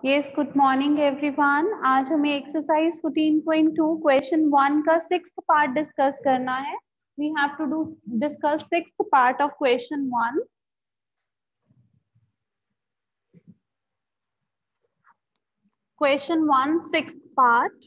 Yes, good morning everyone. आज हमें exercise 14.2 question 1 का सिक्स्थ पार्ट डिस्कस करना है। We have to do discuss sixth part of question 1। Question 1 sixth part.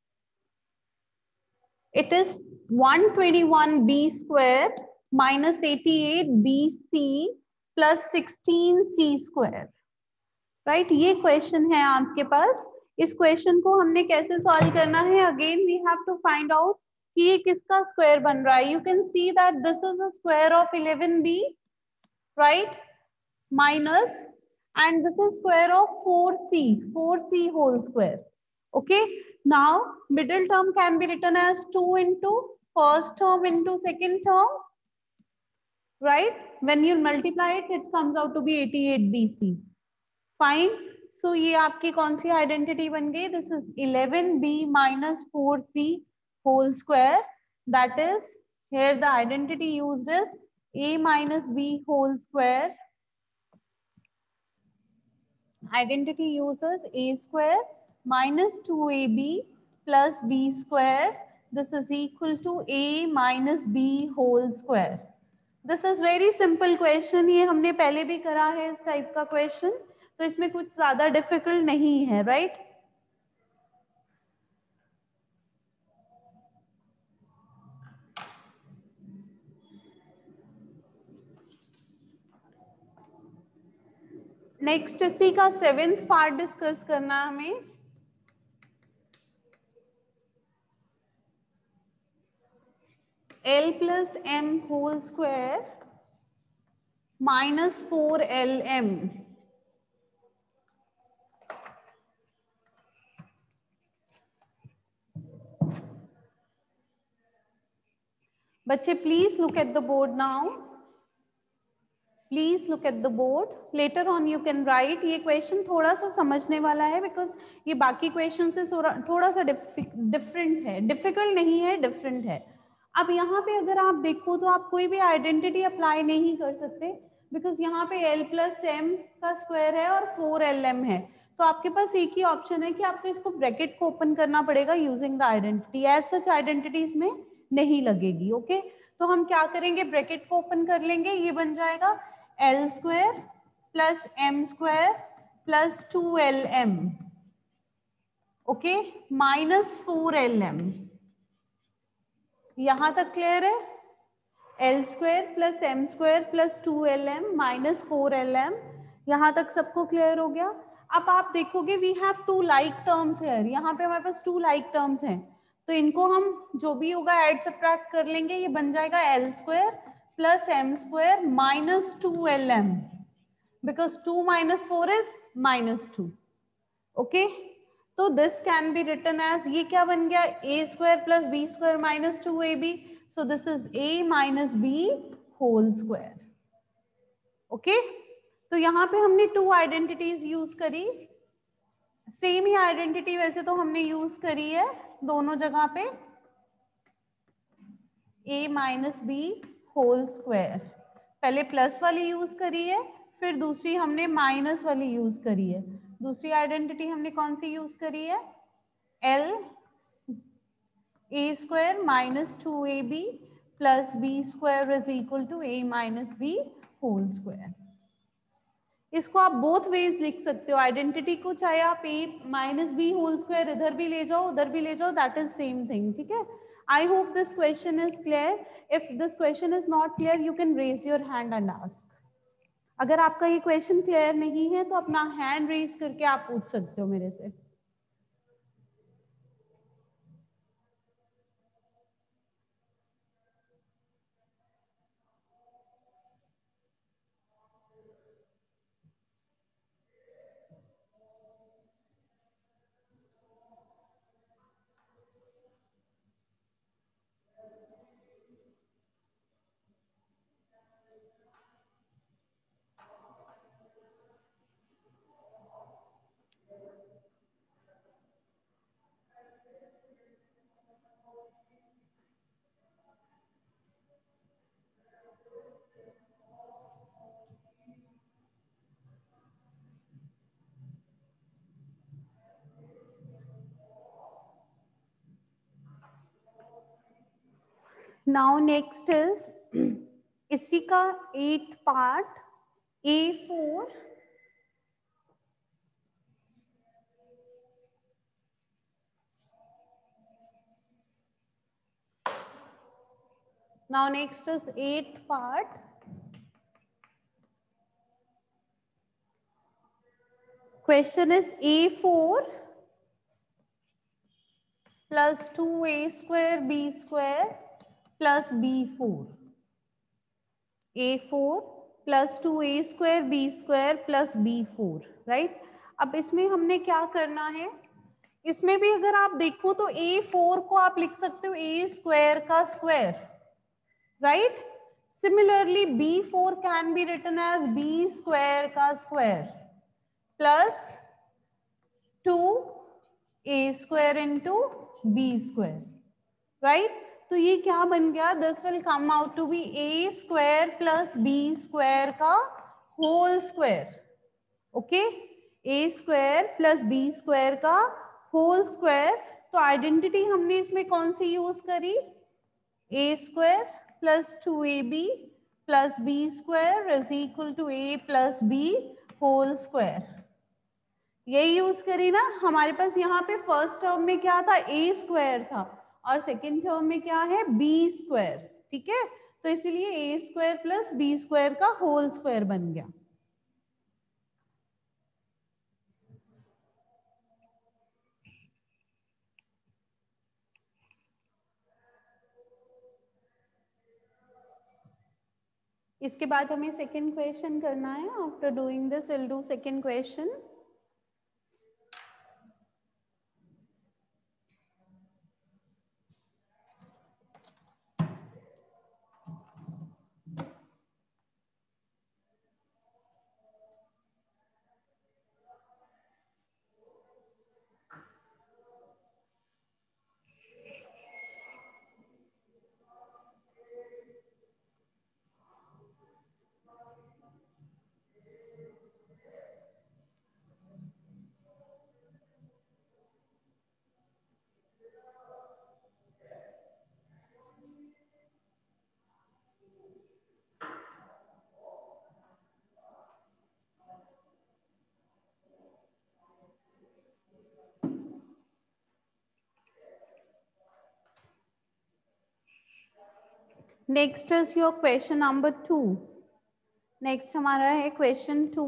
It is 121b square minus 88bc plus 16c square। Right, ये question है आपके पास। इस question को हमने कैसे सॉल्व करना है? Again we have to find out कि ये किसका स्क्वायर बन रहा है। You can see that this is the square of 11b, right, minus, and this is square of 4c whole square. Okay, now middle term can be written as 2 into first term into second term, right? When you multiply it, it comes out to be 88bc. Fine. So ये आपकी कौन सी identity बन गई? This is 11b minus 4c whole square. That is, here the identity used is a minus b whole square. Identity uses a square minus 2ab plus b square. This is equal to a minus b whole square. This is very simple question. ये हमने पहले भी करा है इस type का question, तो इसमें कुछ ज्यादा डिफिकल्ट नहीं है, राइट? नेक्स्ट इसी का सेवेंथ पार्ट डिस्कस करना हमें। L plus m whole square minus 4lm। बच्चे please look at the board now, please look at the board. Later on you can write. ये क्वेश्चन थोड़ा सा समझने वाला है बिकॉज ये बाकी क्वेश्चन से थोड़ा सा डिफरेंट है, डिफिकल्ट नहीं है, डिफरेंट है। अब यहाँ पे अगर आप देखो तो आप कोई भी आइडेंटिटी अप्लाई नहीं कर सकते बिकॉज यहाँ पे l प्लस m का स्क्वायर है और 4lm है, तो आपके पास एक ही ऑप्शन है कि आपको इसको ब्रैकेट को ओपन करना पड़ेगा using the identity. As such identity इसमें नहीं लगेगी। ओके, तो हम क्या करेंगे? ब्रैकेट को ओपन कर लेंगे। ये बन जाएगा l square plus m square plus 2lm, okay, minus 4lm। यहां तक क्लियर है? l square plus m square plus 2lm minus 4lm, यहां तक सबको क्लियर हो गया? अब आप देखोगे we have two like terms है, यहाँ पे हमारे पास टू लाइक टर्म्स हैं, तो इनको हम जो भी होगा ऐड सब्ट्रैक्ट कर लेंगे। ये बन जाएगा l square plus m square minus 2lm, because 2 minus 4 is minus 2। Okay, तो this can be written as, ये क्या बन गया? a square plus b square minus 2ab। So this is a minus b whole square. Okay, तो यहाँ पे हमने two identities use करी। सेम ही आइडेंटिटी वैसे तो हमने यूज करी है दोनों जगह पे, a minus b whole square. पहले प्लस वाली यूज करी है, फिर दूसरी हमने माइनस वाली यूज करी है। दूसरी आइडेंटिटी हमने कौन सी यूज करी है? l a square minus 2ab plus b square is equal to a minus b whole square. इसको आप बोथ वेज लिख सकते हो आइडेंटिटी को, चाहे आप a minus b whole square इधर भी ले जाओ उधर भी ले जाओ, दैट इज सेम थिंग। ठीक है, I hope this question is clear. If this question is not clear you can raise your hand and ask. अगर आपका ये क्वेश्चन क्लियर नहीं है तो अपना हैंड रेज करके आप पूछ सकते हो मेरे से। नाउ नेक्स्ट इज इसी का 8th part A4 now next is 8th part question is A4 plus 2A square B square plus B4 A4 plus 2A square B square plus B4 right. अब इसमें हमने क्या करना है, इसमें भी अगर आप देखो तो A4 को आप लिख सकते हो A स्क्वायर का square, right. Similarly B4 can be written as B square का square plus 2A square into B square, right. तो ये क्या बन गया, this will come out to be A square plus B square का whole square, okay. A square plus B square का whole square. तो identity हमने इसमें कौन सी यूज करी, A square plus 2AB plus B square is equal to A plus B whole square, यही use करी ना। हमारे पास यहाँ पे फर्स्ट टर्म में क्या था, A स्क्वायर था और सेकेंड टर्म में क्या है, B स्क्वायर, ठीक है। तो इसीलिए A square plus B square का होल स्क्वायर बन गया। इसके बाद हमें सेकेंड क्वेश्चन करना है। After doing this will do second question. Next is your question number 2। Next हमारा है question 2।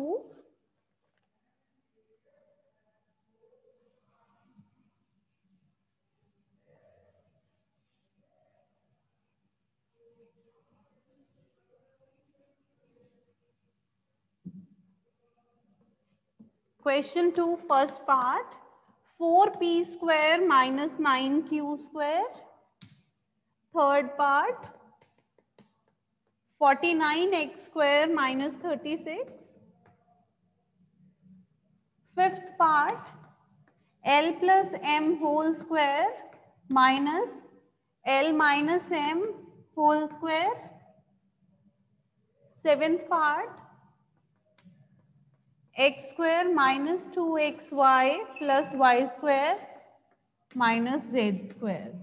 Question 2 first part 4p square minus 9q square. Third part 49x square minus 36। Fifth part l plus m whole square minus l minus m whole square. Seventh part x square minus 2xy plus y square minus z square.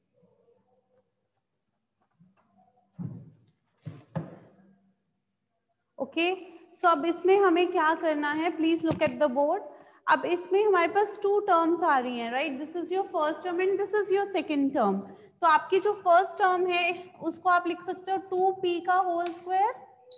Okay so अब इसमें हमें क्या करना है, please look at the board. अब इसमें हमारे पास 2 टर्म्स आ रही हैं, right. This is your first term and this is your second term. तो आपकी जो फर्स्ट टर्म है उसको आप लिख सकते हो 2p का whole square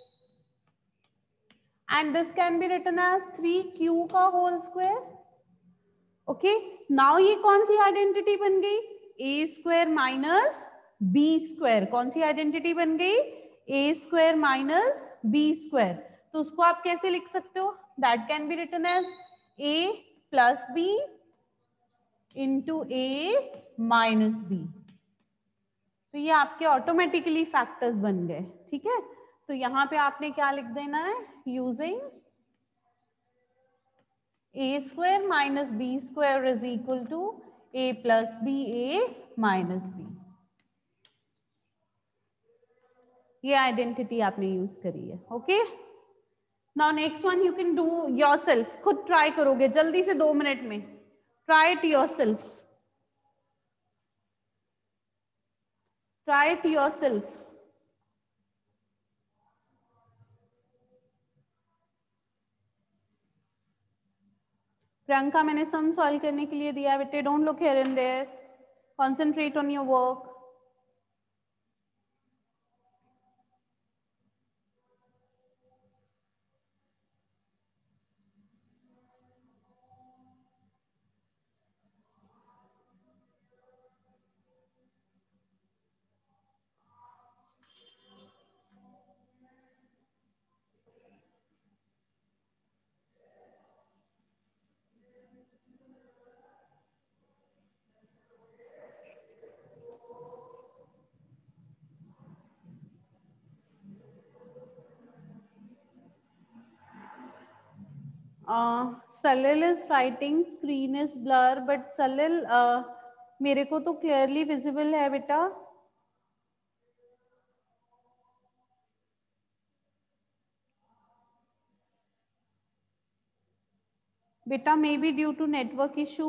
and this can be written as 3q का होल स्क्वायर। ओके नाउ ये कौन सी आइडेंटिटी बन गई, a square minus b square. कौन सी आइडेंटिटी बन गई, a square minus b square. तो उसको आप कैसे लिख सकते हो, that can be written as a plus b into a minus b। तो ये आपके ऑटोमेटिकली फैक्टर्स बन गए, ठीक है। तो यहाँ पे आपने क्या लिख देना है, using a square minus b square is equal to a plus b a minus b। ये आइडेंटिटी आपने यूज करी है, okay. Now next one you can do yourself, खुद ट्राई करोगे जल्दी से 2 मिनट में, try it yourself. Try it yourself. Priyanka, मैंने सम सॉल्व करने के लिए दिया बेटे, don't look here and there, concentrate on your work. Salil is writing screen is blur, but Salil मेरे को तो clearly visible है बेटा। बेटा may be due to network issue.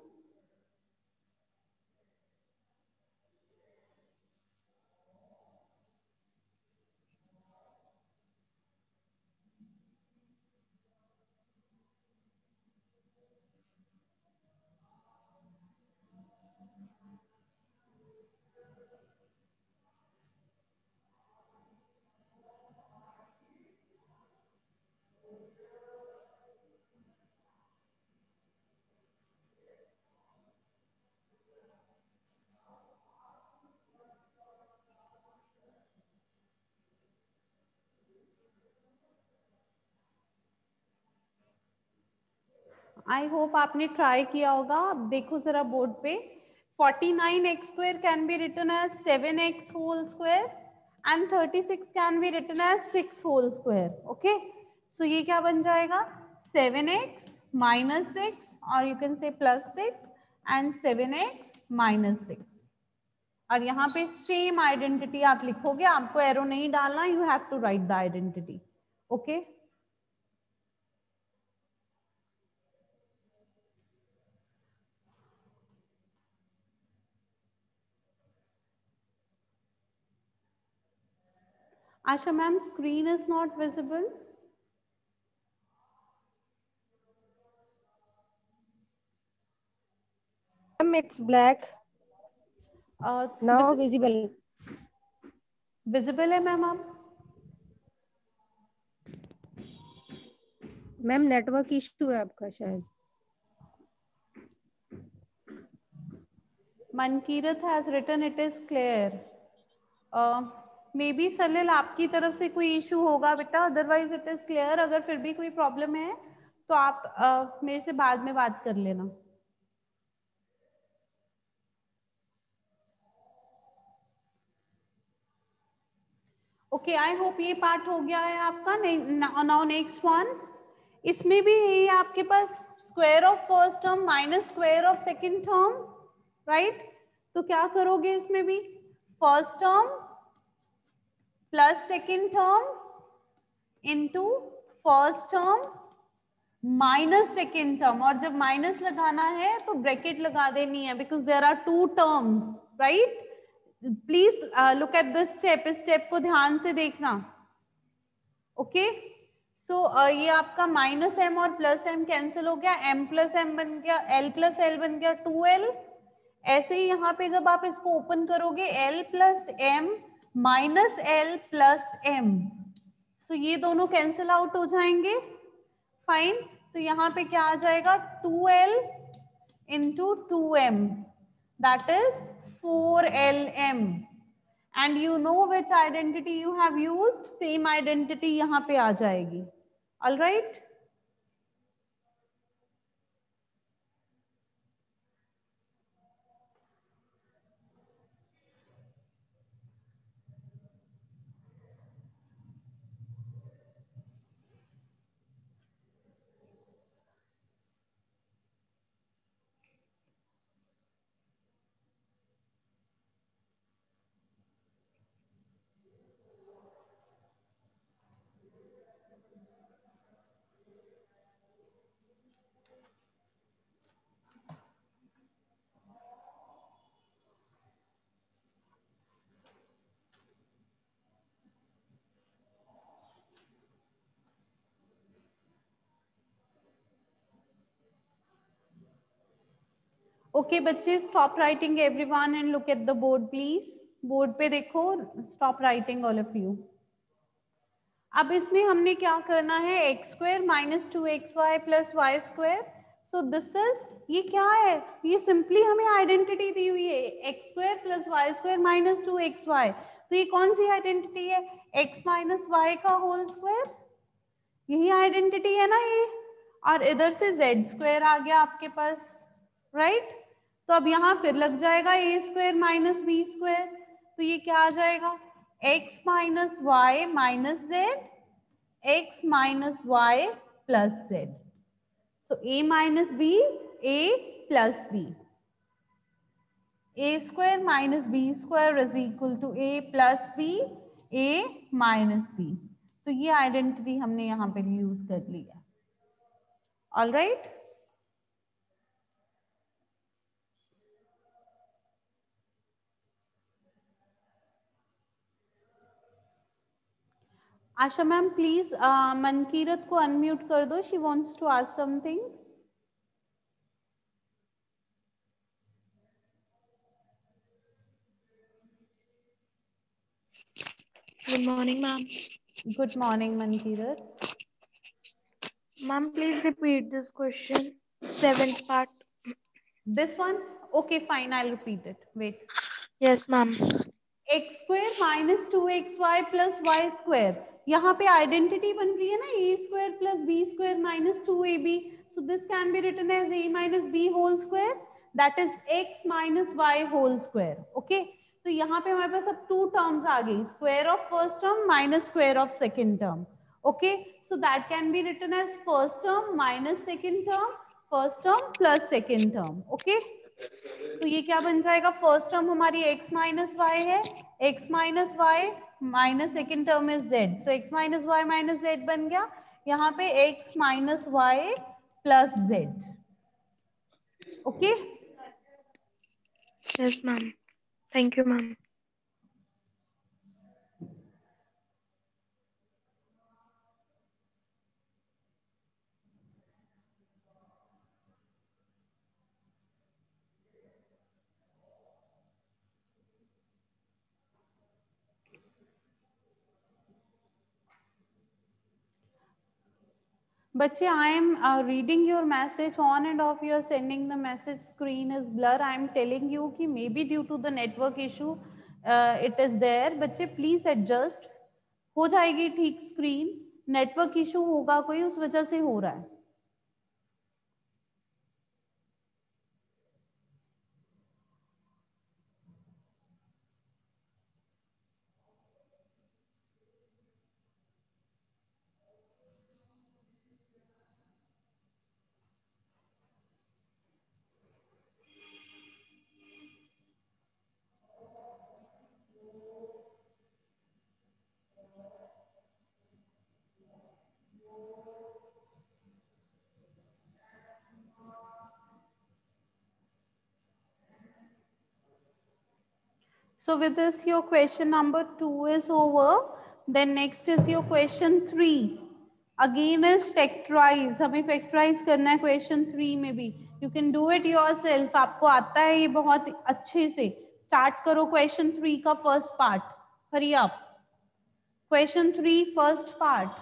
I hope आपने ट्राई किया होगा। अब देखो जरा बोर्ड पे, 49x square can be written as 7x whole square and 36 can be written as 6 whole square. Okay, so ये क्या बन जाएगा, 7x माइनस 6 और you can say plus 6 and 7x minus 6। और यहाँ पे सेम आइडेंटिटी आप लिखोगे, आपको एरो नहीं डालना, you have to write the identity. Okay, Asha ma'am, screen is not visible. It's black. Now visible. Visible है मैम आप? मैम नेटवर्क इशू है आपका शायद। Mankirat has written it is clear. May be Salil आपकी तरफ से कोई इशू होगा बेटा, अदरवाइज इट इज क्लियर। अगर फिर भी कोई प्रॉब्लम है तो आप मेरे से बाद में बात कर लेना। ओके, आई होप ये पार्ट हो गया है आपका। नाउ नेक्स्ट वन, इसमें भी ये आपके पास square of first term minus square of second term, right? तो क्या करोगे इसमें भी, first term plus second term into first term minus second term, और जब माइनस लगाना है तो ब्रैकेट लगा देनी है, because there are two terms, right? Please look at this step, इस स्टेप को ध्यान से देखना। ओके, सो ये आपका माइनस एम और प्लस एम कैंसिल हो गया, एम प्लस एम बन गया, एल प्लस एल बन गया 2l। ऐसे ही यहाँ पे जब आप इसको ओपन करोगे, l plus m minus l plus m, so ये दोनों कैंसिल आउट हो जाएंगे। फाइन, तो यहाँ पे क्या आ जाएगा, 2l into 2m, that is 4lm। And you know which identity you have used, same identity यहाँ पे आ जाएगी। ऑल राइट, ओके बच्चे, stop writing everyone and look at the board please. Board पे देखो, stop writing all of you. अब इसमें हमने क्या करना है, x square minus 2xy plus y square. So this is, ये क्या है, ये सिंपली हमें आइडेंटिटी दी हुई है, x square plus y square minus 2xy। तो ये कौन सी आइडेंटिटी है, x माइनस वाई का होल स्क्वायर, यही आइडेंटिटी है ना ये। और इधर से z स्क्वायर आ गया आपके पास, राइट। तो अब यहाँ फिर लग जाएगा a square minus b square. तो ये क्या आ जाएगा, x minus y minus z, x minus y plus z. So a minus b, a plus b, a square minus b square is equal to a plus b, a minus b. तो ये identity हमने यहाँ पे use कर लिया। All right, Asha ma'am please Mankirat को unmute कर दो, she wants to ask something. Good morning, ma'am. Good morning Mankirat. Ma'am, please repeat this question. Seventh part. This one, okay fine, I repeat it, wait. Yes, ma'am. X square minus 2xy plus y square, यहाँ पे identity बन रही है ना, a square plus b square minus 2ab। So this can be written as a minus b whole square, that is x minus y whole square. Okay, तो यहाँ पे हमारे पास अब टू टर्म्स आ गई, square of first term minus square of second term. Okay, so that can be written as first term minus second term, first term plus second term. Okay, तो ये क्या बन जाएगा, फर्स्ट टर्म हमारी x minus y है, x minus y minus second term is z, so x minus y minus z बन गया, यहाँ पे x minus y plus z। Okay, Yes, ma'am. Thank you, ma'am. बच्चे I am reading your message on and off, you are sending the message, screen is blur, I am telling you कि may be due to the network issue it is there. बच्चे please adjust, हो जाएगी ठीक screen, network issue होगा कोई, उस वजह से हो रहा है। So with this your question number 2 is over. Then next is your question 3. Again is factorize. हमें factorize करना है question 3 में भी. You can do it yourself. आपको आता है ये बहुत अच्छे से. Start करो question 3 का first part. Hurry up. Question 3 first part.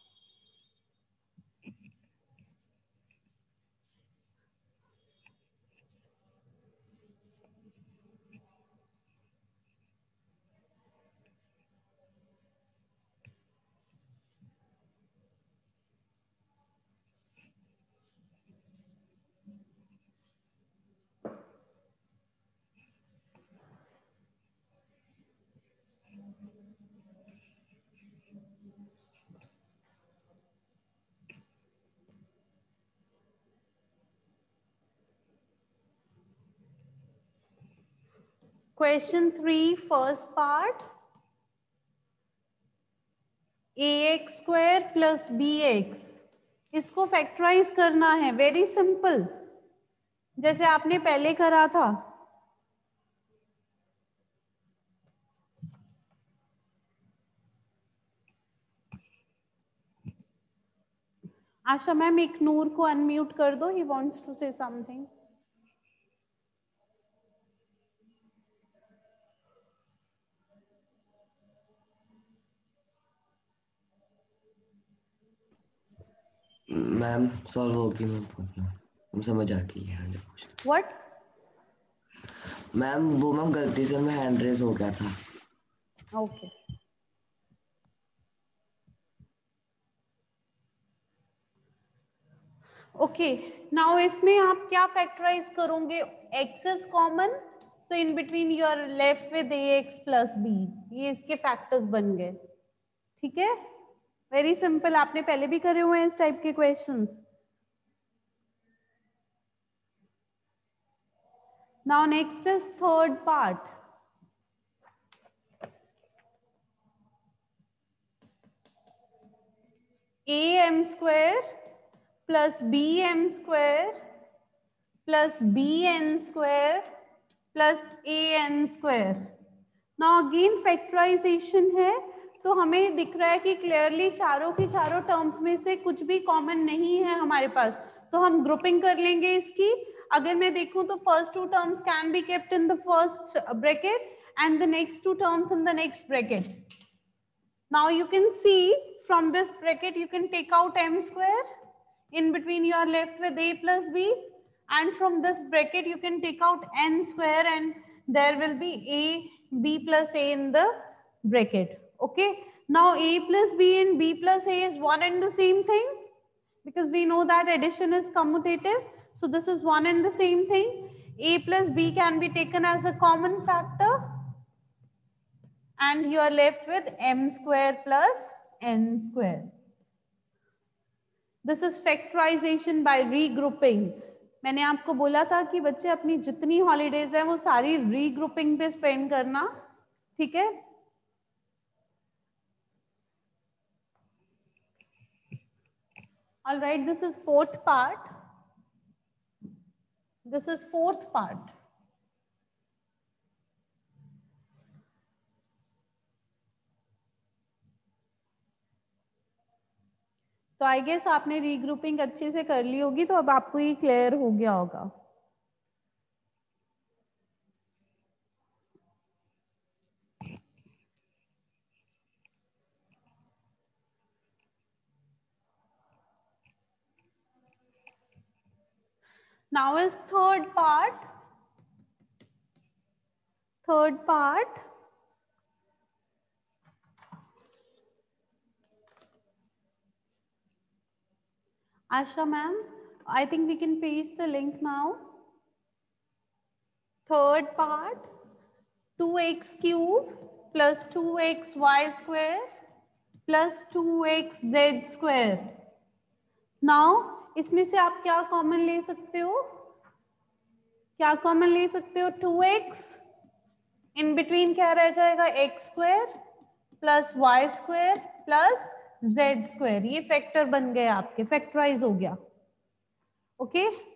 Question 3 first part. ax square plus bx, इसको फैक्टराइज करना है, वेरी सिंपल, जैसे आपने पहले करा था। आशा मैम एक नूर को अनम्यूट कर दो, he wants to say something. Ma'am solve होगी मैम, हम समझ आ गई है 100%। व्हाट? मैम वो मैम गलती से मैं हैंड रेज हो गया था। ओके ओके, नाउ इसमें आप क्या फैक्टराइज करोगे? x is common, so in between you are left with ax plus b, ये इसके फैक्टर्स बन गए। ठीक है, वेरी सिंपल, आपने पहले भी करे हुए हैं इस टाइप के questions. Now next is third part. am square plus bm square plus bn square plus an square। Now again factorisation है, तो हमें दिख रहा है कि क्लियरली चारों की चारों टर्म्स में से कुछ भी कॉमन नहीं है हमारे पास, तो हम ग्रुपिंग कर लेंगे इसकी। अगर मैं देखूं तो first two terms can be kept in the first bracket and the next two terms in the next bracket. Now you can see from this bracket you can take out m square, in between you are left with a plus b, and from this bracket you can take out n square and there will be a b plus a in the bracket. Okay, now a plus b and b plus a is one and the same thing, because we know that addition is commutative, so this is one and the same thing. A plus b can be taken as a common factor and you are left with m square plus n square. This is factorization by regrouping. मैंने आपको बोला था कि बच्चे अपनी जितनी holidays है वो सारी रीग्रुपिंग पे स्पेंड करना, ठीक है? All right, this is fourth part. This is fourth part. तो आई गेस आपने रीग्रुपिंग अच्छे से कर ली होगी, तो अब आपको ये क्लियर हो गया होगा। Now is third part. Third part. Asha ma'am, I think we can paste the link now. Third part, 2x cube plus 2xy square plus 2xz square. Now, इसमें से आप क्या कॉमन ले सकते हो? क्या कॉमन ले सकते हो? 2x, इन बिटवीन क्या रह जाएगा? x square plus y square plus z square, ये फैक्टर बन गए आपके, फैक्टराइज हो गया। ओके